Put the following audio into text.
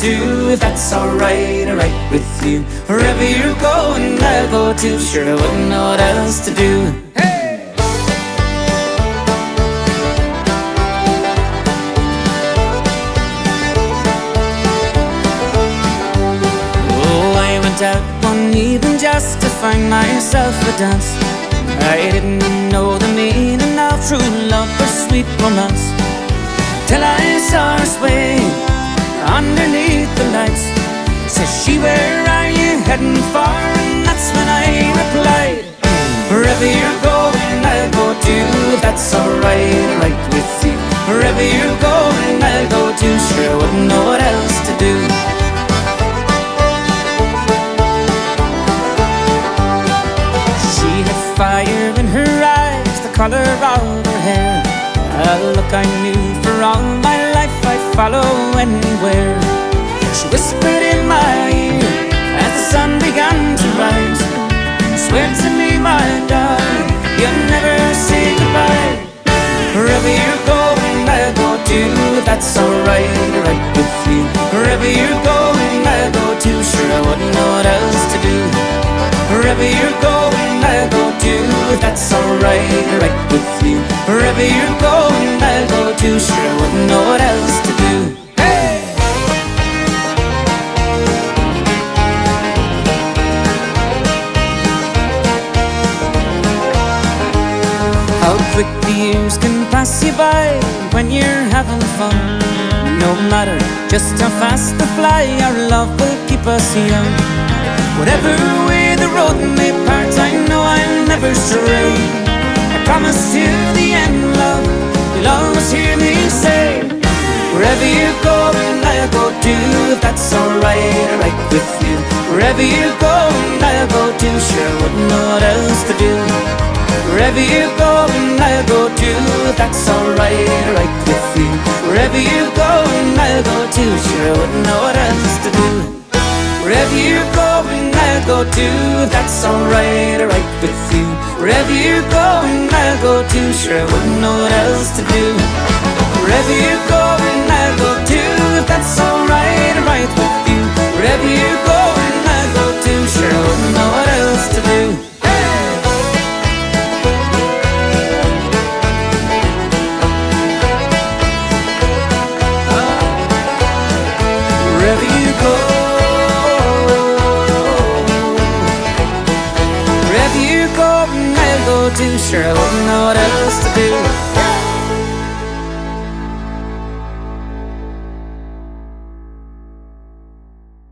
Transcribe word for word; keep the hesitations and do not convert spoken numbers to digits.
too, if that's alright, alright with you. Wherever you're going, I'll go too. Sure, I wouldn't know what else to do. Hey! Oh, I went out one evening just to find myself a dance. I didn't know the meaning of true love or sweet romance till I saw her sway underneath the lights. Says she, where are you heading for? And that's when I replied, wherever you're going, I'll go too, if that's alright, alright with you. Wherever you're going, I'll go too. Sure, I wouldn't know what else to do. She had fire in her eyes, the colour of her hair, a look I knew for all my life I'd follow anywhere. She whispered in my ear as the sun began to rise, swear to me, my darling, you'll never say goodbye. Wherever you're going, I'll go too, if that's alright, alright with you. Wherever you're going, I'll go too. Sure, I wouldn't know what else to do. Wherever you're going, I'll go too, if that's alright, alright with you. Wherever you're going, I'll go too. Sure, I wouldn't know what else to do. Hey! How quick the years can pass you by when you're having fun. No matter just how fast they fly, our love will keep us young. Whatever way the road may part, I know I'll never stray. I promise till the end, love, you'll always hear me say, wherever you're going, I'll go too, if that's alright, alright with you. Wherever you're going, I'll go too. Sure, I wouldn't know what else to do. Wherever you're going, I'll go too, if that's alright, alright with you. Wherever you're going, I'll go too. Sure, I wouldn't know what else to do. Wherever you're going, I'll go too, if that's alright, alright with you. Wherever you're going, I'll go too. Sure, I wouldn't know what else to do. Wherever you're going, I'll go too, if that's alright, alright with you. Wherever you're going, I'll go too. Sure, I wouldn't know what else to do. Wherever you go, wherever you're going, I'll go too. Sure, I wouldn't know what else to do.